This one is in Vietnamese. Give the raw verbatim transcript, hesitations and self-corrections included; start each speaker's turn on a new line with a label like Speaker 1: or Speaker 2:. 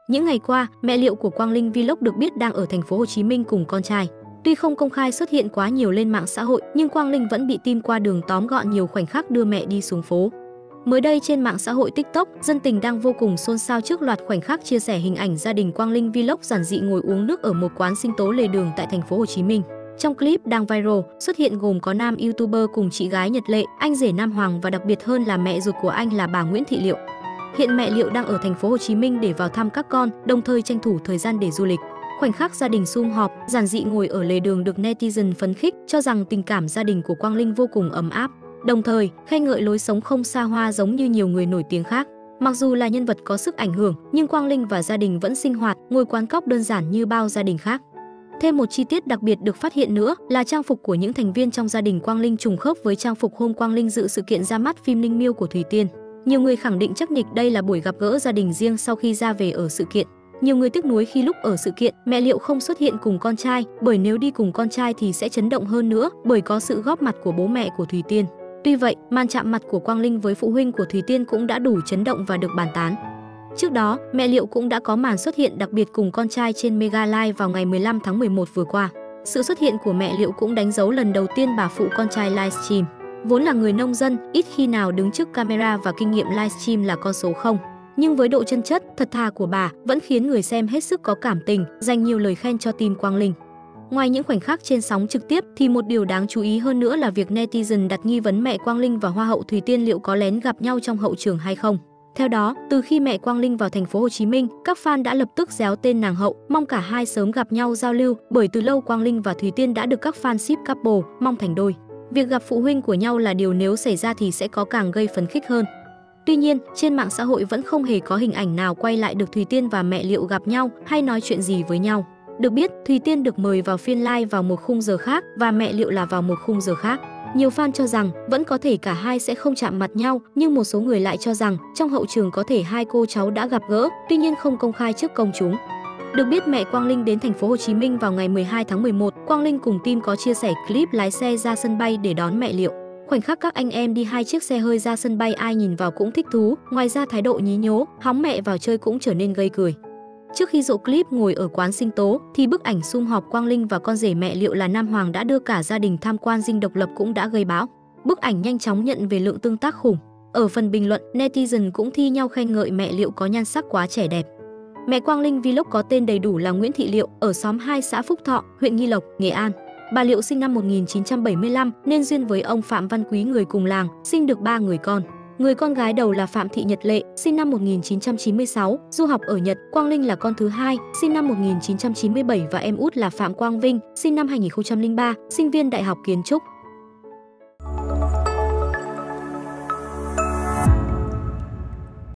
Speaker 1: Những ngày qua, mẹ Liệu của Quang Linh Vlog được biết đang ở thành phố Hồ Chí Minh cùng con trai. Tuy không công khai xuất hiện quá nhiều lên mạng xã hội, nhưng Quang Linh vẫn bị team qua đường tóm gọn nhiều khoảnh khắc đưa mẹ đi xuống phố. Mới đây trên mạng xã hội TikTok, dân tình đang vô cùng xôn xao trước loạt khoảnh khắc chia sẻ hình ảnh gia đình Quang Linh Vlog giản dị ngồi uống nước ở một quán sinh tố lề đường tại thành phố Hồ Chí Minh. Trong clip đang viral, xuất hiện gồm có nam YouTuber cùng chị gái Nhật Lệ, anh rể Nam Hoàng và đặc biệt hơn là mẹ ruột của anh là bà Nguyễn Thị Liệu. Hiện mẹ Liệu đang ở thành phố Hồ Chí Minh để vào thăm các con, đồng thời tranh thủ thời gian để du lịch. Khoảnh khắc gia đình sum họp, giản dị ngồi ở lề đường được netizen phấn khích, cho rằng tình cảm gia đình của Quang Linh vô cùng ấm áp. Đồng thời, khen ngợi lối sống không xa hoa giống như nhiều người nổi tiếng khác. Mặc dù là nhân vật có sức ảnh hưởng, nhưng Quang Linh và gia đình vẫn sinh hoạt, ngồi quán cóc đơn giản như bao gia đình khác. Thêm một chi tiết đặc biệt được phát hiện nữa là trang phục của những thành viên trong gia đình Quang Linh trùng khớp với trang phục hôm Quang Linh dự sự kiện ra mắt phim Linh Miêu của Thùy Tiên. Nhiều người khẳng định chắc nịch đây là buổi gặp gỡ gia đình riêng sau khi ra về ở sự kiện. Nhiều người tiếc nuối khi lúc ở sự kiện, mẹ Liệu không xuất hiện cùng con trai, bởi nếu đi cùng con trai thì sẽ chấn động hơn nữa, bởi có sự góp mặt của bố mẹ của Thùy Tiên. Tuy vậy, màn chạm mặt của Quang Linh với phụ huynh của Thùy Tiên cũng đã đủ chấn động và được bàn tán. Trước đó, mẹ Liệu cũng đã có màn xuất hiện đặc biệt cùng con trai trên Mega Live vào ngày mười lăm tháng mười một vừa qua. Sự xuất hiện của mẹ Liệu cũng đánh dấu lần đầu tiên bà phụ con trai livestream. Vốn là người nông dân, ít khi nào đứng trước camera và kinh nghiệm livestream là con số không. Nhưng với độ chân chất, thật thà của bà vẫn khiến người xem hết sức có cảm tình, dành nhiều lời khen cho team Quang Linh. Ngoài những khoảnh khắc trên sóng trực tiếp thì một điều đáng chú ý hơn nữa là việc netizen đặt nghi vấn mẹ Quang Linh và Hoa hậu Thùy Tiên liệu có lén gặp nhau trong hậu trường hay không. Theo đó, từ khi mẹ Quang Linh vào thành phố Hồ Chí Minh, các fan đã lập tức réo tên nàng hậu, mong cả hai sớm gặp nhau giao lưu, bởi từ lâu Quang Linh và Thùy Tiên đã được các fan ship couple, mong thành đôi. Việc gặp phụ huynh của nhau là điều nếu xảy ra thì sẽ có càng gây phấn khích hơn. Tuy nhiên, trên mạng xã hội vẫn không hề có hình ảnh nào quay lại được Thùy Tiên và mẹ Liệu gặp nhau hay nói chuyện gì với nhau. Được biết, Thùy Tiên được mời vào phiên live vào một khung giờ khác và mẹ Liệu là vào một khung giờ khác. Nhiều fan cho rằng vẫn có thể cả hai sẽ không chạm mặt nhau, nhưng một số người lại cho rằng trong hậu trường có thể hai cô cháu đã gặp gỡ, tuy nhiên không công khai trước công chúng. Được biết mẹ Quang Linh đến thành phố Hồ Chí Minh vào ngày mười hai tháng mười một, Quang Linh cùng team có chia sẻ clip lái xe ra sân bay để đón mẹ Liệu. Khoảnh khắc các anh em đi hai chiếc xe hơi ra sân bay ai nhìn vào cũng thích thú, ngoài ra thái độ nhí nhố, hóng mẹ vào chơi cũng trở nên gây cười. Trước khi rộ clip ngồi ở quán sinh tố thì bức ảnh sum họp Quang Linh và con rể mẹ Liệu là Nam Hoàng đã đưa cả gia đình tham quan Dinh Độc Lập cũng đã gây bão. Bức ảnh nhanh chóng nhận về lượng tương tác khủng. Ở phần bình luận, netizen cũng thi nhau khen ngợi mẹ Liệu có nhan sắc quá trẻ đẹp. Mẹ Quang Linh Vlog có tên đầy đủ là Nguyễn Thị Liệu, ở xóm hai xã Phúc Thọ, huyện Nghi Lộc, Nghệ An. Bà Liệu sinh năm một nghìn chín trăm bảy mươi lăm nên duyên với ông Phạm Văn Quý người cùng làng, sinh được ba người con. Người con gái đầu là Phạm Thị Nhật Lệ, sinh năm một nghìn chín trăm chín mươi sáu, du học ở Nhật. Quang Linh là con thứ hai, sinh năm một nghìn chín trăm chín mươi bảy và em út là Phạm Quang Vinh, sinh năm hai nghìn không trăm lẻ ba, sinh viên Đại học Kiến trúc.